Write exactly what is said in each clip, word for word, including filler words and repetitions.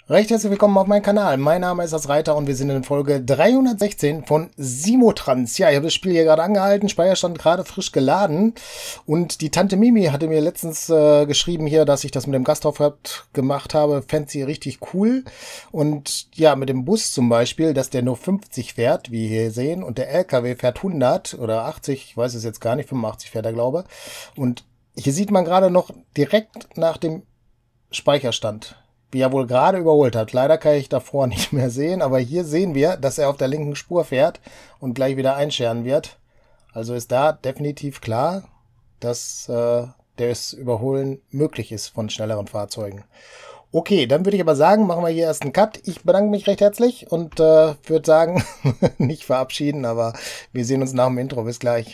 Recht herzlich willkommen auf meinem Kanal. Mein Name ist das Reiter und wir sind in Folge dreihundertsechzehn von Simotrans. Ja, ich habe das Spiel hier gerade angehalten, Speicherstand gerade frisch geladen und die Tante Mimi hatte mir letztens äh, geschrieben hier, dass ich das mit dem Gastaufwärts gemacht habe, fände sie richtig cool. Und ja, mit dem Bus zum Beispiel, dass der nur fünfzig fährt, wie wir hier sehen, und der L K W fährt hundert oder achtzig, ich weiß es jetzt gar nicht, fünfundachtzig fährt er, glaube ich. Und hier sieht man gerade noch direkt nach dem Speicherstand, wie er wohl gerade überholt hat. Leider kann ich davor nicht mehr sehen, aber hier sehen wir, dass er auf der linken Spur fährt und gleich wieder einscheren wird. Also ist da definitiv klar, dass äh, das Überholen möglich ist von schnelleren Fahrzeugen. Okay, dann würde ich aber sagen, machen wir hier erst einen Cut. Ich bedanke mich recht herzlich und äh, würde sagen, nicht verabschieden, aber wir sehen uns nach dem Intro. Bis gleich.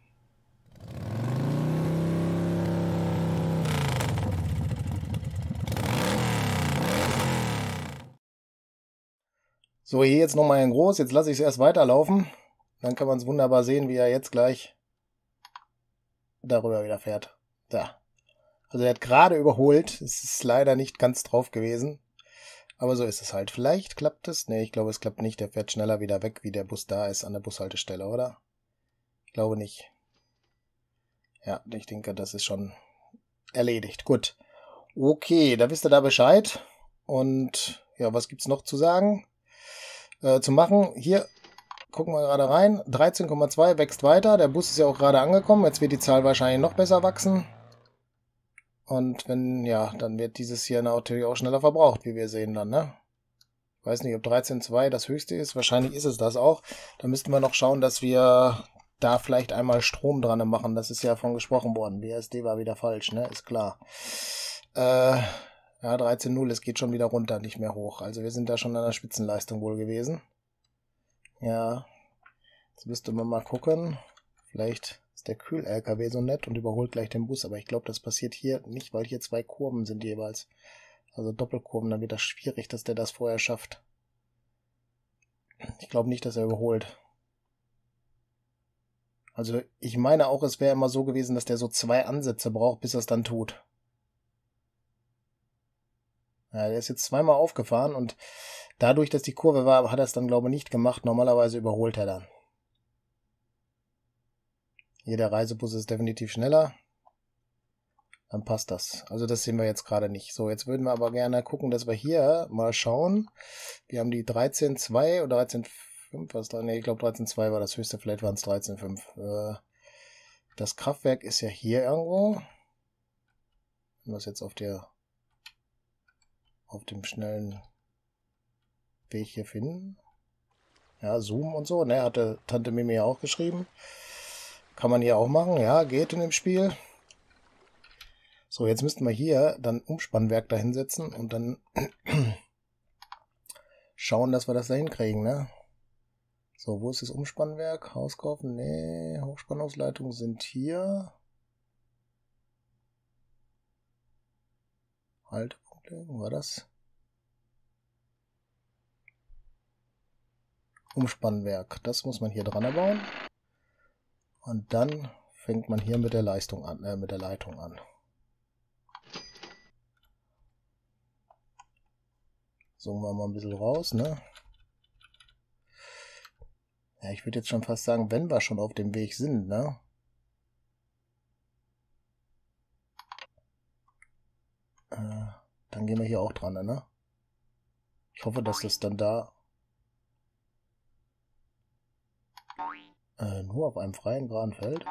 So, hier jetzt nochmal in groß. Jetzt lasse ich es erst weiterlaufen. Dann kann man es wunderbar sehen, wie er jetzt gleich darüber wieder fährt. Da. Also er hat gerade überholt. Es ist leider nicht ganz drauf gewesen. Aber so ist es halt. Vielleicht klappt es. Nee, ich glaube, es klappt nicht. Der fährt schneller wieder weg, wie der Bus da ist an der Bushaltestelle, oder? Ich glaube nicht. Ja, ich denke, das ist schon erledigt. Gut. Okay, da wisst ihr da Bescheid. Und ja, was gibt's noch zu sagen? Äh, zu machen. Hier gucken wir gerade rein. dreizehn Komma zwei wächst weiter. Der Bus ist ja auch gerade angekommen. Jetzt wird die Zahl wahrscheinlich noch besser wachsen. Und wenn, ja, dann wird dieses hier natürlich auch schneller verbraucht, wie wir sehen dann, ne? Ich weiß nicht, ob dreizehn Komma zwei das höchste ist. Wahrscheinlich ist es das auch. Da müssten wir noch schauen, dass wir da vielleicht einmal Strom dran machen. Das ist ja von gesprochen worden. B S D war wieder falsch, ne? Ist klar. Äh, ja, dreizehn Komma null, es geht schon wieder runter, nicht mehr hoch. Also wir sind da schon an der Spitzenleistung wohl gewesen. Ja, jetzt müsste man mal gucken. Vielleicht ist der Kühl-L K W so nett und überholt gleich den Bus. Aber ich glaube, das passiert hier nicht, weil hier zwei Kurven sind jeweils. Also Doppelkurven, dann wird das schwierig, dass der das vorher schafft. Ich glaube nicht, dass er überholt. Also ich meine auch, es wäre immer so gewesen, dass der so zwei Ansätze braucht, bis er es dann tut. Ja, der ist jetzt zweimal aufgefahren und dadurch, dass die Kurve war, hat er es dann, glaube ich, nicht gemacht. Normalerweise überholt er dann. Hier der Reisebus ist definitiv schneller. Dann passt das. Also das sehen wir jetzt gerade nicht. So, jetzt würden wir aber gerne gucken, dass wir hier mal schauen. Wir haben die dreizehn Komma zwei oder dreizehn Komma fünf, was da? Ne, ich glaube dreizehn Komma zwei war das höchste, vielleicht waren es dreizehn Komma fünf. Das Kraftwerk ist ja hier irgendwo. Wenn wir es jetzt auf der auf dem schnellen Weg hier finden. Ja, Zoom und so, ne, hatte Tante Mimi ja auch geschrieben. Kann man hier auch machen, ja, geht in dem Spiel. So, jetzt müssten wir hier dann Umspannwerk da hinsetzen und dann schauen, dass wir das da hinkriegen, ne? So, wo ist das Umspannwerk? Haus kaufen? Nee, Hochspannungsleitungen sind hier. Haltepunkt legen, war das? Umspannwerk, das muss man hier dran bauen. Und dann fängt man hier mit der Leistung an, äh, mit der Leitung an. Zoomen wir mal ein bisschen raus, ne? Ja, ich würde jetzt schon fast sagen, wenn wir schon auf dem Weg sind, ne? Äh, dann gehen wir hier auch dran, ne? Ich hoffe, dass das dann da äh, nur auf einem freien, geraden Feld.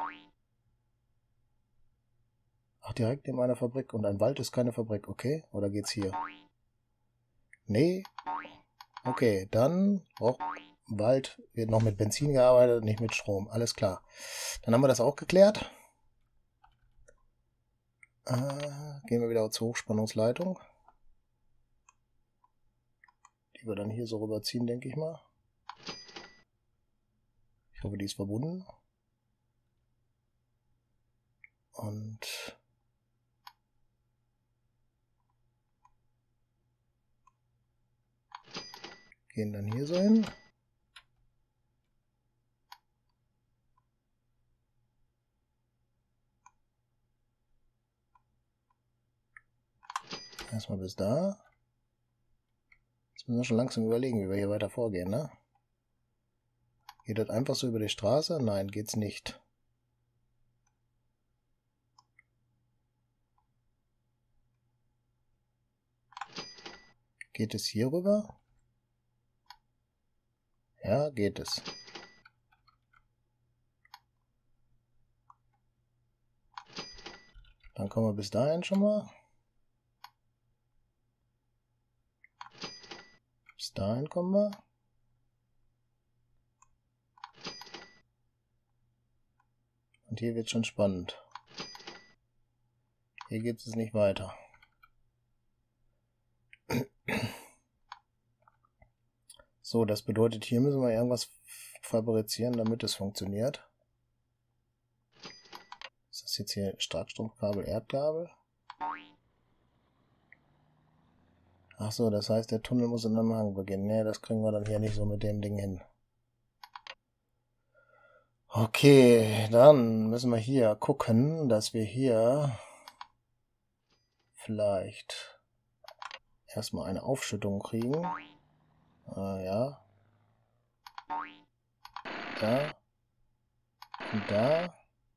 Ach, direkt neben einer Fabrik. Und ein Wald ist keine Fabrik, okay? Oder geht's hier? Nee. Okay, dann auch Wald wird noch mit Benzin gearbeitet, nicht mit Strom. Alles klar. Dann haben wir das auch geklärt. Äh, gehen wir wieder zur Hochspannungsleitung. Die wir dann hier so rüberziehen, denke ich mal. Ich hoffe, die ist verbunden. Und gehen dann hier so hin. Erstmal bis da. müssen wir schon langsam überlegen, wie wir hier weiter vorgehen, ne? Geht das einfach so über die Straße? Nein, geht's nicht. Geht es hier rüber? Ja, geht es. Dann kommen wir bis dahin schon mal. Bis dahin kommen wir. Und hier wird schon spannend. Hier geht es nicht weiter. So, das bedeutet, hier müssen wir irgendwas fabrizieren, damit es funktioniert. Ist das jetzt hier Starkstromkabel, Erdkabel? Ach so, das heißt, der Tunnel muss in einem Hang beginnen. Ne, das kriegen wir dann hier nicht so mit dem Ding hin. Okay, dann müssen wir hier gucken, dass wir hier vielleicht erstmal eine Aufschüttung kriegen. Ah, ja. Da. Und da.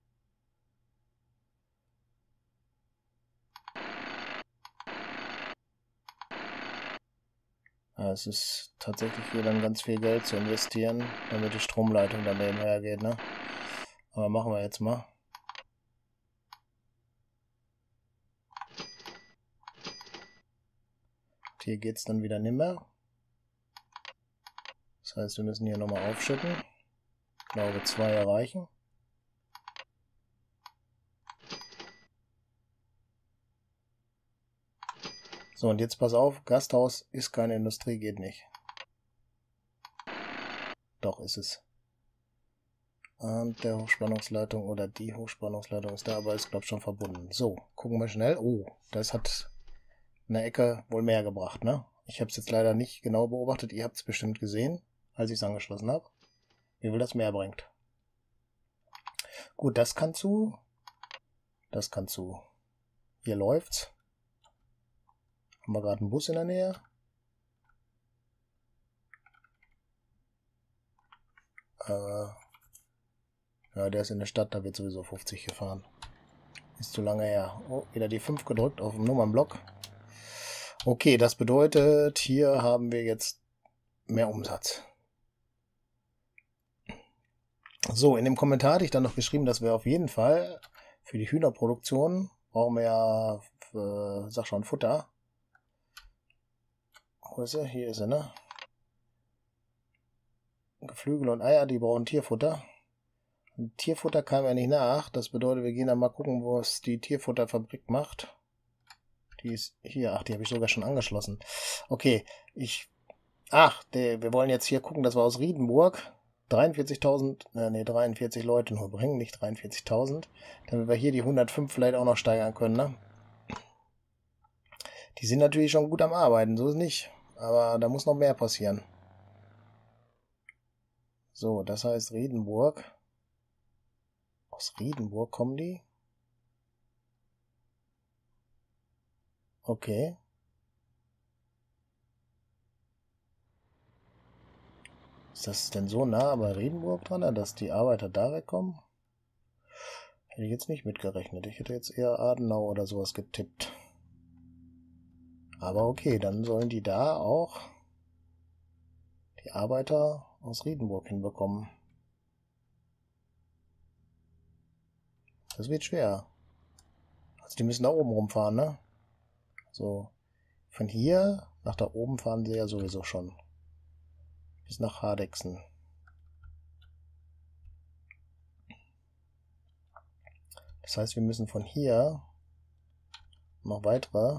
Ja, es ist tatsächlich hier dann ganz viel Geld zu investieren, damit die Stromleitung daneben hergeht, ne? Aber machen wir jetzt mal. Und hier geht es dann wieder nimmer. Das heißt, wir müssen hier nochmal aufschütten. Ich glaube, zwei erreichen. So, und jetzt pass auf, Gasthaus ist keine Industrie, geht nicht. Doch, ist es. Und der Hochspannungsleitung oder die Hochspannungsleitung ist da, aber ist, glaube ich, schon verbunden. So, gucken wir schnell. Oh, das hat in der Ecke wohl mehr gebracht, ne? Ich habe es jetzt leider nicht genau beobachtet. Ihr habt es bestimmt gesehen, als ich es angeschlossen habe. Wie viel das mehr bringt. Gut, das kann zu. Das kann zu. Hier läuft's. Haben wir gerade einen Bus in der Nähe? Äh, ja, der ist in der Stadt, da wird sowieso fünfzig gefahren. Ist zu lange her. Oh, wieder die fünf gedrückt auf dem Nummernblock. Okay, das bedeutet, hier haben wir jetzt mehr Umsatz. So, in dem Kommentar hatte ich dann noch geschrieben, dass wir auf jeden Fall für die Hühnerproduktion brauchen wir ja, äh, sag schon, Futter. Wo ist er? Hier ist er, ne? Geflügel und Eier, die brauchen Tierfutter. Und Tierfutter kam ja nicht nach. Das bedeutet, wir gehen dann mal gucken, wo es die Tierfutterfabrik macht. Die ist hier. Ach, die habe ich sogar schon angeschlossen. Okay, ich... Ach, der, wir wollen jetzt hier gucken, dass wir aus Riedenburg dreiundvierzigtausend, äh, nee, dreiundvierzig Leute nur bringen, nicht dreiundvierzigtausend. Damit wir hier die hundertfünf vielleicht auch noch steigern können, ne? Die sind natürlich schon gut am Arbeiten, so ist es nicht. Aber da muss noch mehr passieren. So, das heißt Riedenburg. Aus Riedenburg kommen die? Okay. Ist das denn so nah bei Riedenburg dran, dass die Arbeiter da wegkommen? Hätte ich jetzt nicht mitgerechnet. Ich hätte jetzt eher Adenau oder sowas getippt. Aber okay, dann sollen die da auch die Arbeiter aus Riedenburg hinbekommen. Das wird schwer. Also die müssen da oben rumfahren, ne? So, von hier nach da oben fahren sie ja sowieso schon. Bis nach Hardegsen. Das heißt, wir müssen von hier noch weitere,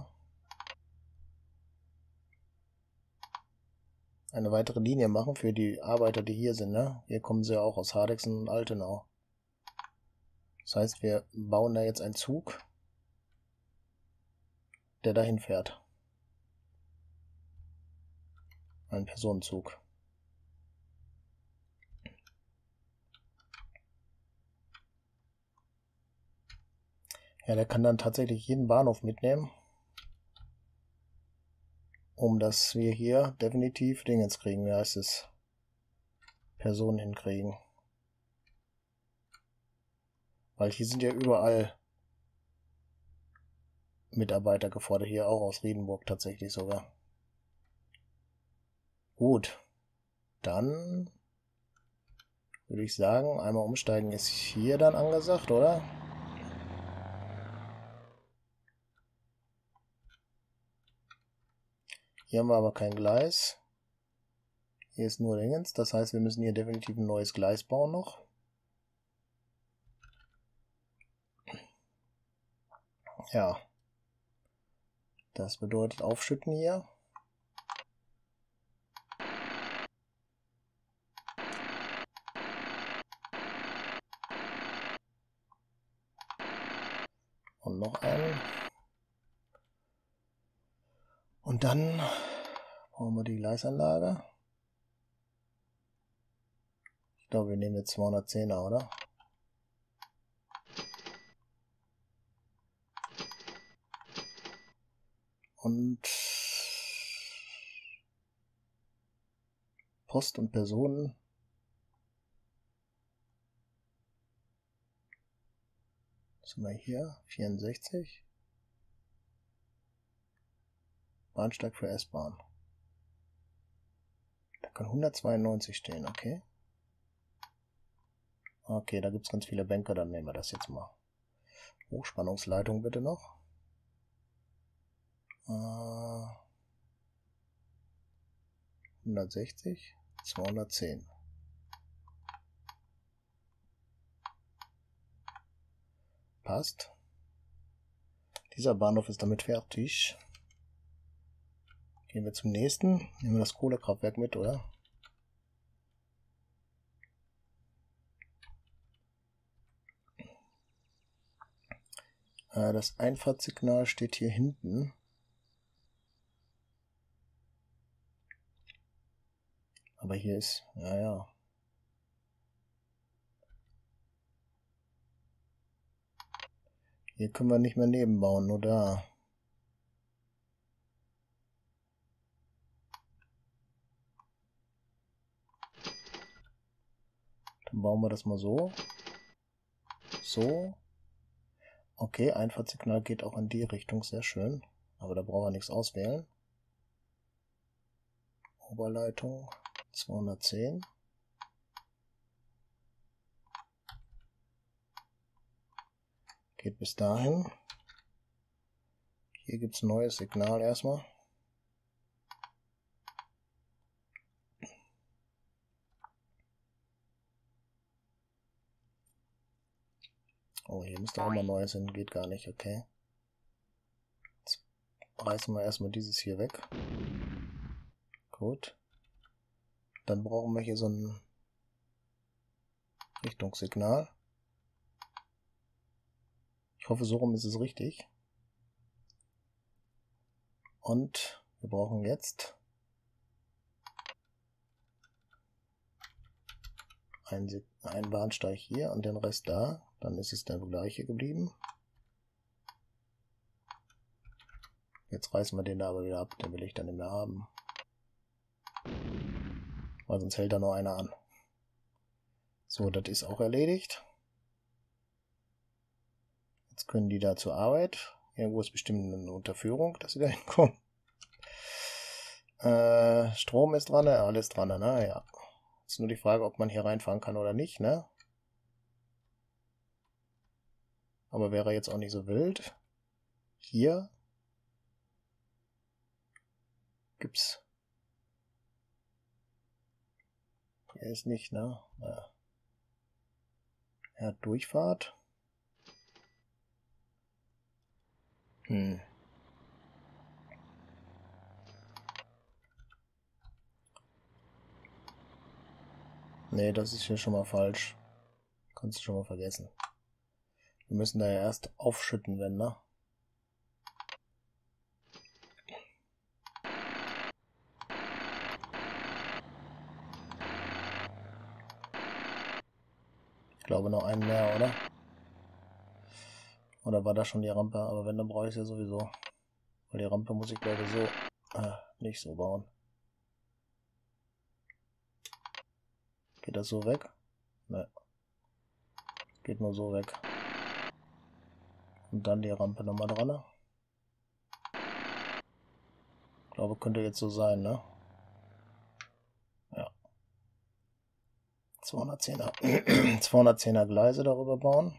eine weitere Linie machen für die Arbeiter, die hier sind, ne? Hier kommen sie ja auch aus Hardegsen und Altenau. Das heißt, wir bauen da jetzt einen Zug, der dahin fährt. Ein Personenzug. Ja, der kann dann tatsächlich jeden Bahnhof mitnehmen. um dass wir hier definitiv Dingens kriegen, wie heißt es? Personen hinkriegen. Weil hier sind ja überall Mitarbeiter gefordert, hier auch aus Riedenburg tatsächlich sogar. Gut, dann würde ich sagen, einmal umsteigen ist hier dann angesagt, oder? Hier haben wir aber kein Gleis. Hier ist nur Dingens, das heißt, wir müssen hier definitiv ein neues Gleis bauen noch. Ja. Das bedeutet aufschütten hier. Und noch einen. Und dann brauchen wir die Gleisanlage. Ich glaube, wir nehmen jetzt zweihundertzehner, oder? Und Post und Personen. Was sind wir hier? vierundsechzig. Bahnsteig für S-Bahn. Da kann hundertzweiundneunzig stehen, okay. Okay, da gibt es ganz viele Bänke, dann nehmen wir das jetzt mal. Hochspannungsleitung bitte noch. Äh, hundertsechzig, zweihundertzehn. Passt. Dieser Bahnhof ist damit fertig. Gehen wir zum nächsten. Nehmen wir das Kohlekraftwerk mit, oder? Äh, das Einfahrtssignal steht hier hinten. Aber hier ist, ja, ja. Hier können wir nicht mehr nebenbauen, nur da. Dann bauen wir das mal so. So. Okay, Einfahrtssignal geht auch in die Richtung, sehr schön. Aber da brauchen wir nichts auswählen. Oberleitung zweihundertzehn. Geht bis dahin. Hier gibt es ein neues Signal erstmal. Oh, hier müsste auch mal neues hin, geht gar nicht, okay. Jetzt reißen wir erstmal dieses hier weg. Gut. Dann brauchen wir hier so ein Richtungssignal. Ich hoffe, so rum ist es richtig. Und wir brauchen jetzt einen, einen Bahnsteig hier und den Rest da. Dann ist es der gleiche geblieben. Jetzt reißen wir den da aber wieder ab, den will ich dann nicht mehr haben. Weil sonst hält da nur einer an. So, das ist auch erledigt. Jetzt können die da zur Arbeit. Irgendwo ist bestimmt eine Unterführung, dass sie da hinkommen. Äh, Strom ist dran, alles dran, ne? Ja. Ist nur die Frage, ob man hier reinfahren kann oder nicht, ne? Aber wäre jetzt auch nicht so wild. Hier gibt's. Hier ist nicht, ne? Ja. Er hat Durchfahrt. Hm. Nee, das ist hier schon mal falsch. Kannst du schon mal vergessen. Wir müssen da ja erst aufschütten, wenn, ne? Ich glaube noch einen mehr, oder? Oder war da schon die Rampe? Aber wenn, dann brauche ich es ja sowieso. Weil die Rampe muss ich, glaube ich, so... Äh, nicht so bauen. Geht das so weg? Ne. Geht nur so weg. Und dann die Rampe nochmal dran. Ich glaube, könnte jetzt so sein, ne? Ja. zweihundertzehner. zweihundertzehner Gleise darüber bauen.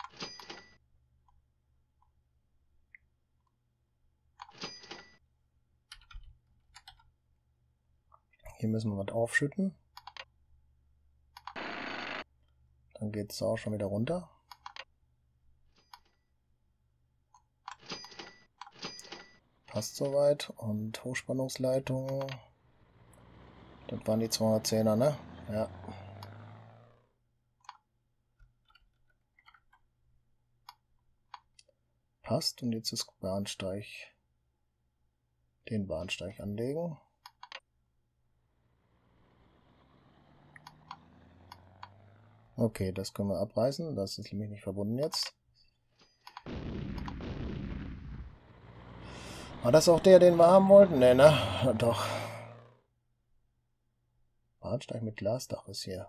Hier müssen wir was aufschütten. Dann geht es auch schon wieder runter. Passt soweit. Und Hochspannungsleitung. Das waren die zweihundertzehner, ne? Ja. Passt. Und jetzt ist Bahnsteig. Den Bahnsteig anlegen. Okay, das können wir abreißen. Das ist nämlich nicht verbunden jetzt. War das auch der, den wir haben wollten? Ne, ne? Doch. Bahnsteig mit Glasdach ist hier.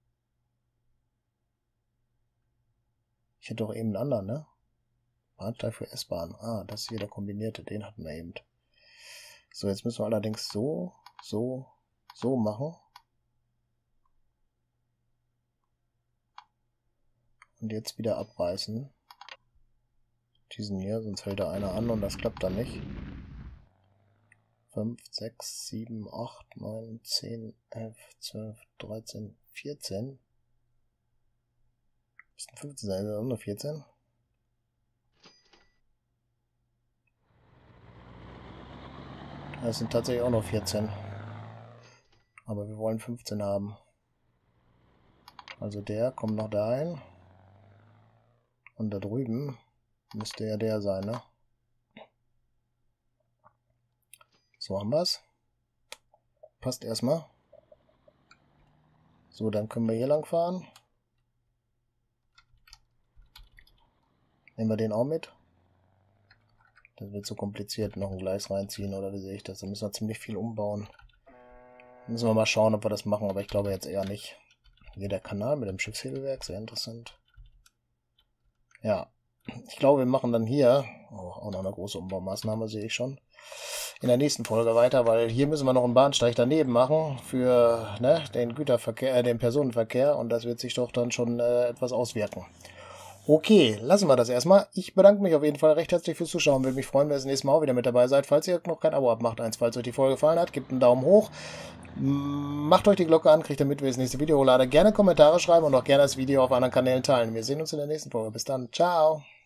Ich hätte doch eben einen anderen, ne? Bahnsteig für S-Bahn. Ah, das ist hier der kombinierte. Den hatten wir eben. So, jetzt müssen wir allerdings so, so, so machen. Und jetzt wieder abreißen. Diesen hier, sonst fällt da einer an und das klappt dann nicht. fünf, sechs, sieben, acht, neun, zehn, elf, zwölf, dreizehn, vierzehn. Ist ein fünfzehn sein, oder nur vierzehn? Das sind tatsächlich auch nur vierzehn. Aber wir wollen fünfzehn haben. Also der kommt noch dahin. Und da drüben müsste ja der sein, ne? So haben wir es. Passt erstmal. So, dann können wir hier lang fahren. Nehmen wir den auch mit. Das wird so kompliziert, noch ein Gleis reinziehen, oder wie sehe ich das? Da müssen wir ziemlich viel umbauen. Müssen wir mal schauen, ob wir das machen, aber ich glaube jetzt eher nicht. Hier der Kanal mit dem Schiffshebelwerk, sehr interessant. Ja, ich glaube, wir machen dann hier, oh, auch noch eine große Umbaumaßnahme, sehe ich schon, in der nächsten Folge weiter, weil hier müssen wir noch einen Bahnsteig daneben machen für ne, den Güterverkehr, äh, den Personenverkehr, und das wird sich doch dann schon äh, etwas auswirken. Okay, lassen wir das erstmal. Ich bedanke mich auf jeden Fall recht herzlich fürs Zuschauen. Würde mich freuen, wenn ihr das nächste Mal auch wieder mit dabei seid. Falls ihr noch kein Abo habt, macht eins. Falls euch die Folge gefallen hat, gebt einen Daumen hoch. Macht euch die Glocke an, kriegt ihr mit, wenn ich das nächste Video hochlade. Gerne Kommentare schreiben und auch gerne das Video auf anderen Kanälen teilen. Wir sehen uns in der nächsten Folge. Bis dann. Ciao.